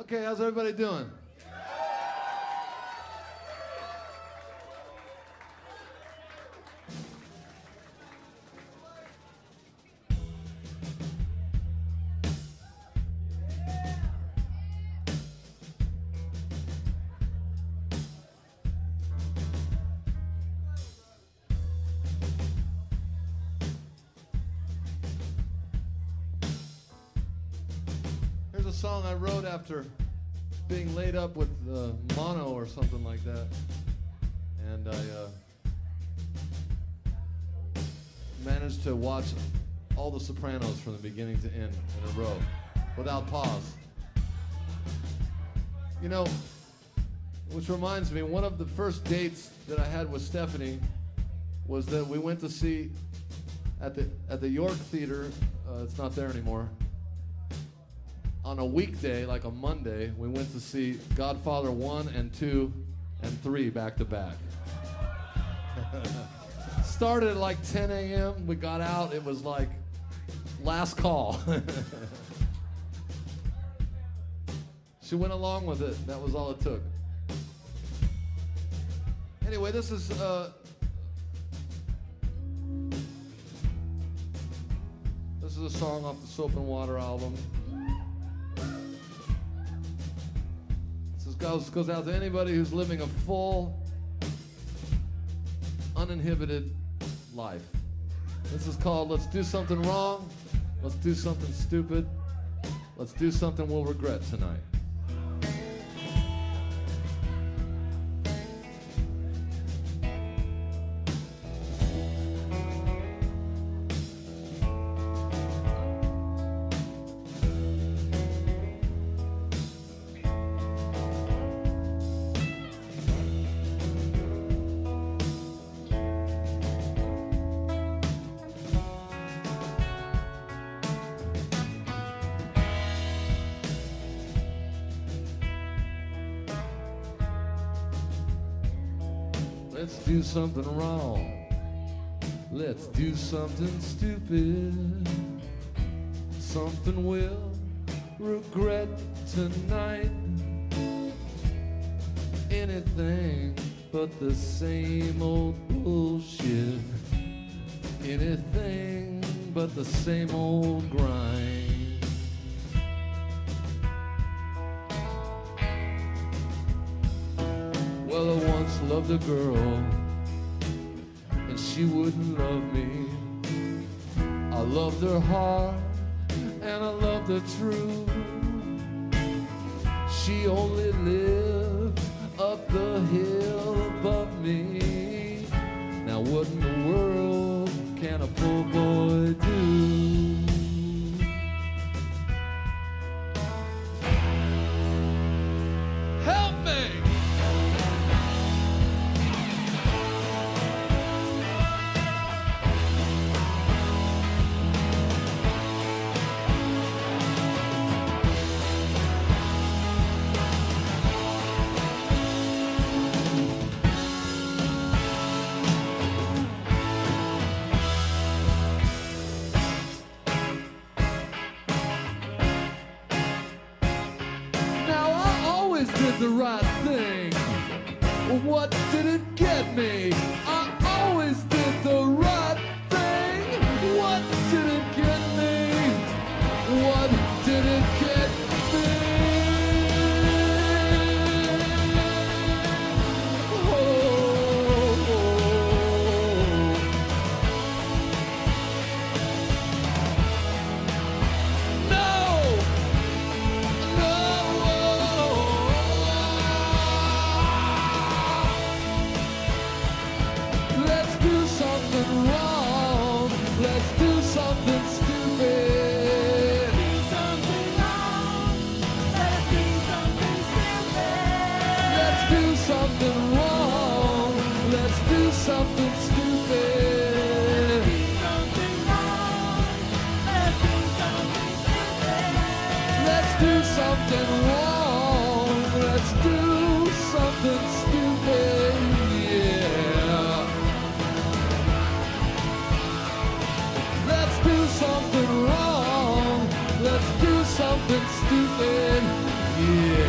Okay, how's everybody doing? Here's a song I wrote after being laid up with mono or something like that. And I managed to watch all The Sopranos from the beginning to end in a row without pause. You know, which reminds me, one of the first dates that I had with Stephanie was that we went to see at the York Theater, it's not there anymore, on a weekday, like a Monday, we went to see Godfather 1 and 2 and 3 back to back. Started at like 10 a.m. We got out, it was like last call. She went along with it, that was all it took. Anyway, this is a song off the Soap and Water album. Goes out to anybody who's living a full, uninhibited life. This is called Let's Do Something Wrong, Let's Do Something Stupid, Let's Do Something We'll Regret Tonight. Let's do something wrong. Let's do something stupid. Something we'll regret tonight. Anything but the same old bullshit. Anything but the same old grind. Well, I once loved a girl, and she wouldn't love me. I loved her hard, and I loved her true. She only lived up the hill above me. Now what in the world can a poor boy do? Did the right thing. What did it get me? I always did the right thing. What did it get me? What did it get me? Oh. No! Let's do something stupid. Do something wrong. Let's do something stupid. Let's do something wrong. Let's do something stupid. Let's do something wrong. Let's do something stupid. Yeah. Something wrong, let's do something stupid, yeah.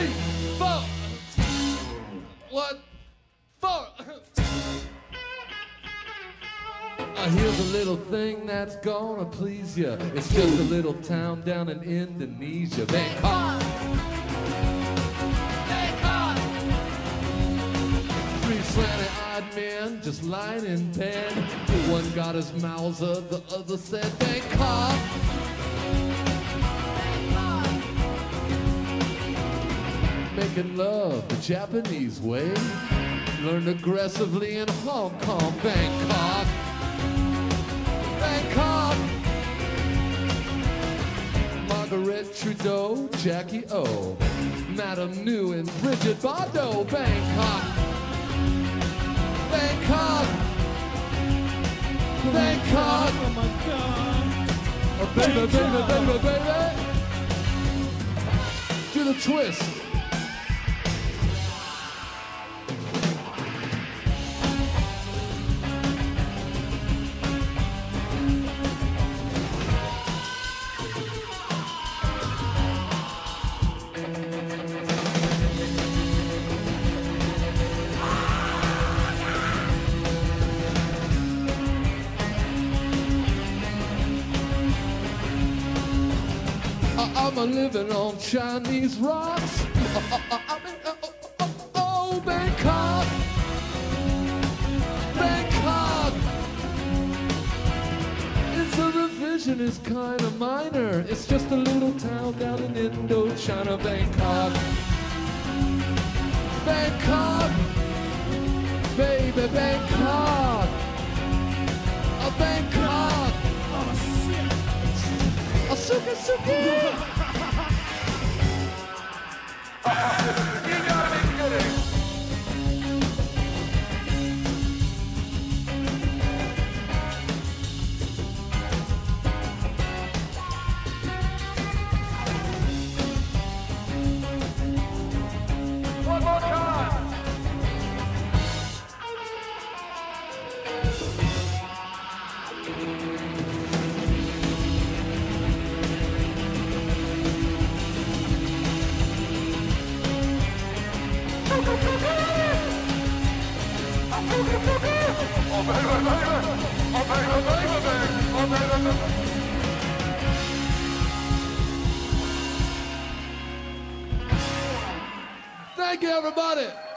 3, 4. What? 4. Here's a little thing that's gonna please ya. It's just a little town down in Indonesia, Bangkok. Bangkok. 3 slanty-eyed men just lying in bed. One got his Mauser, the other said Bangkok. Bangkok. Making love the Japanese way. Learned aggressively in Hong Kong, Bangkok. Bangkok. Margaret Trudeau, Jackie O, Madame New and Bridget Bardot, Bangkok. Bangkok. Bangkok. Oh my God. Oh, baby, baby, baby, baby. Do the twist. I'm living on Chinese rocks. Oh, Bangkok. Bangkok. It's a revisionist kind of minor. It's just a little town down in Indochina, Bangkok. Bangkok. Baby, Bangkok. Bangkok. Oh, Suki, Suki. You gotta be kidding! One more time! Thank you, everybody.